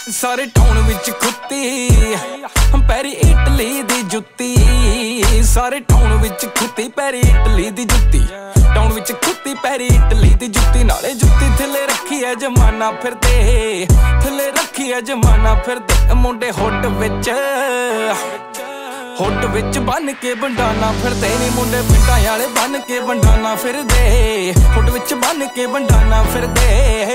सारे टाउन विच खुत्ती पैरी इटली दी जुत्ती। सारे टाउन विच खुत्ती पैरी इटली दी जुत्ती। टाउन विच खुत्ती पैरी इटली दी जुत्ती। नाले जुत्ती थले रखी है जमाना फिरदे। थले रखी है जमाना फिरदे। मुंडे हुड विच बन के बंडाना फिरदे नी। मुंडे पिंडां वाले बन के बंडाना फिरदे। हुड विच बन के बंडाना फिरदे।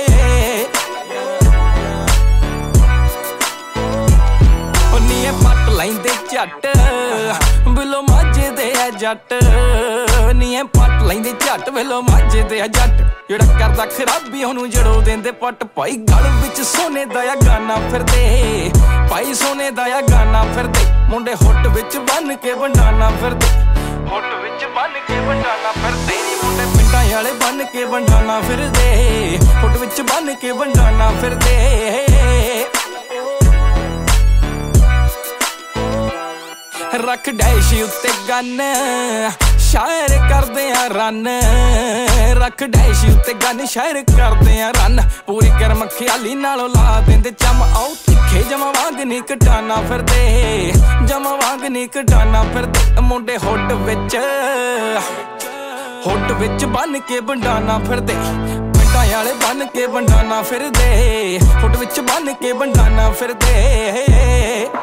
पट लैंदे झट बिलो माझे दे जट। नी पट लैंदे झट बिलो माझे दे जट। जेड़ा करदा खराबी ओनू जड़ो देंदे पट। भाई गल विच सोने दा गाना फिरदे। भाई सोने दा गाना फिरदे। मुंडे हुट विच बन के बंडाना फिरदे। हुट विच बन के बंडाना फिरदे। मुंडे पिंडां वाले बन के बंडाना फिरदे। हुट विच बन के बंडाना फिरदे। रख डैश उत्ते गन शायर करदे आ रन। रख डैश उत्ते गन शायर करदे आ रन। पूरी गर्म ख्याली नालों ला देंदे चम। आओ तिखे जमा वांग नी कटाना फिरदे। जमा वांग नी कटाना फिरदे। मुंडे हुड विच बन के बंडाना फिरदे। पिंडां वाले बन के बंडाना फिरदे। हुड विच बन के बंडाना फिरदे।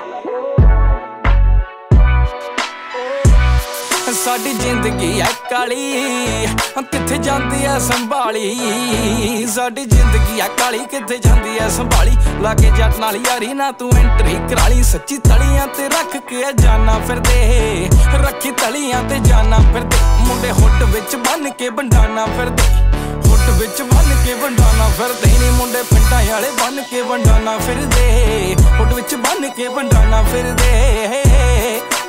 साडी जिंदगी है काली किथे जांदी है संभाली। साडी जिंदगी है काली किथे जांदी है संभाली। लागे जट नाल यारी ना तू एंट्री कराली। सच्ची तलियां ते रख के जाना फिरदे। रखी तलियां ते जाना फिरदे। मुंडे हुड विच बन के बंडाना फिरदे। हुड विच बन के बंडाना फिरदे नी। मुंडे पिंडां वाले बन के बंडाना फिरदे। हुड विच बन के बंडाना फिरदे।